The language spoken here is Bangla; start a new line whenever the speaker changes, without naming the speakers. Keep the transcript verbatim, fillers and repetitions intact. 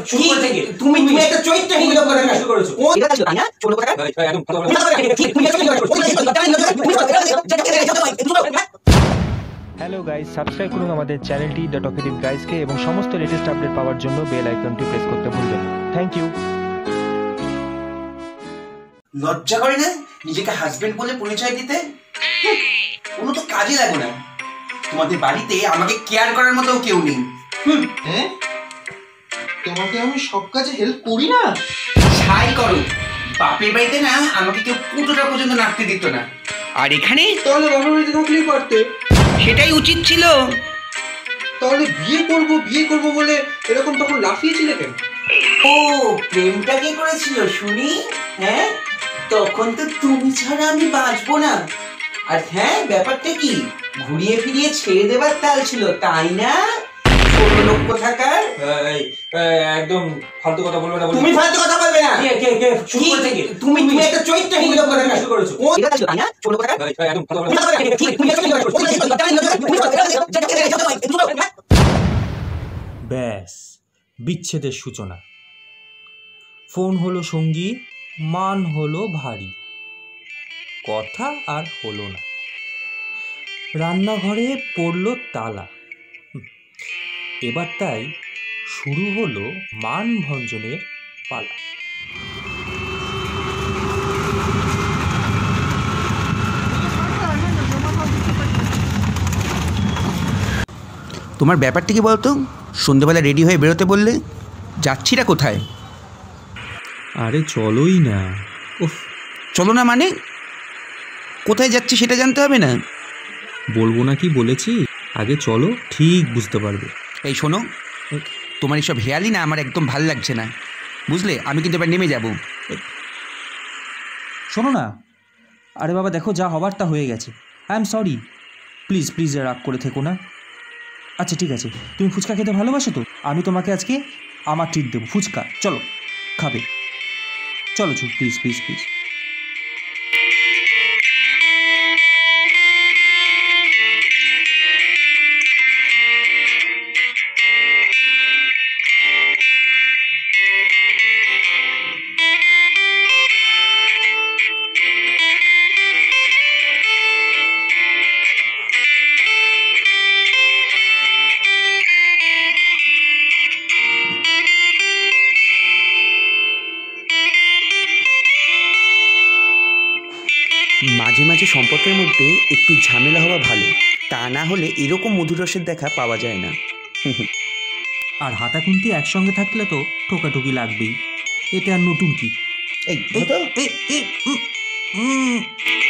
শুরু করে থেকে তুমি তুমি একটা চরিত্রহীন লোক করে কাজ করেছো। এটা কাজ না ছোট কথা একদম
হ্যালো গাইস, সাবস্ক্রাইব করুন আমাদের চ্যানেলটি দ্য টকেটিভ গাইসকে এবং সমস্ত লেটেস্ট আপডেট পাওয়ার জন্য বেল আইকনটি প্রেস করতে ভুলবেন না। Thank you.
লজ্জা করে না নিজেকে হাজবেন্ড বলে পরিচয় দিতে? কোনো তো কাজে লাগে না। তোমাদের বাড়িতে আমাকে কেয়ার করার মতো কেউ নেই।
হ্যাঁ, তোমাকে আমি সব কাজে হেল্প করি না?
ছাই করো। বাপের বাড়িতে না আমাকে কেউ পুটোটা পর্যন্ত নাড়তে দিত না, আর এখানে
তাহলে বাপের বাড়িতে থাকলেই পারতে।
সেটাই উচিত ছিল।
তাহলে বিয়ে করব বিয়ে করব বলে এরকম তখন লাফিয়েছিলে কেন?
ও প্রেমটা কে করেছিল শুনি? হ্যাঁ, তখন তো তুমি ছাড়া আমি বাঁচবো না। আর হ্যাঁ, ব্যাপারটা কি ঘুরিয়ে ফিরিয়ে ছেড়ে দেবার তাল ছিল, তাই না? ছোট লোক কোথাকার।
একদম ফালতু কথা বলবে না।
তুমি ফালতু কথা বলবে না।
কে কে কে শুরু করে থেকে
তুমি তুমি একটা চরিত্রহীন লোক করে কাজ করেছো। এটা কাজ না ছোট কথা
একদম ব্যাস বিচ্ছেদের সূচনা। ফোন হলো সঙ্গী, মান হলো ভারী, কথা আর হলো না। রান্নাঘরে পড়লো তালা। এবার তাই শুরু হলো মান ভঞ্জনের পালা।
তোমার ব্যাপারটা কি বলতো? সন্ধ্যেবেলা রেডি হয়ে বেরোতে বললে, যাচ্ছিটা কোথায়?
আরে চলোই না। উফ,
চলো না মানে কোথায় যাচ্ছি সেটা জানতে হবে না?
বলবো না কি বলেছি, আগে চলো, ঠিক বুঝতে পারবে।
এই শোনো, তোমার এইসব হেয়ালি না আমার একদম ভাল লাগছে না, বুঝলে? আমি কিন্তু এবার নেমে যাব।
শোনো না, আরে বাবা দেখো, যা হবার তা হয়ে গেছে। I am sorry, please please রাগ করে থেকো না। আচ্ছা ঠিক আছে, তুমি ফুচকা খেতে ভালোবাসো তো? আমি তোমাকে আজকে আমার ট্রিট দেবো, ফুচকা। চলো খাবে, চলো চো প্লিজ প্লিজ প্লিজ।
মাঝে মাঝে সম্পর্কের মধ্যে একটু ঝামেলা হওয়া ভালো, তা না হলে এরকম মধুরসের দেখা পাওয়া যায় না।
আর হাতাখুন্তি একসঙ্গে থাকলে তো ঠোকাঠুকি লাগবেই, এতে আর নতুন কি?
এই
এই, এই, এই, উম, উম,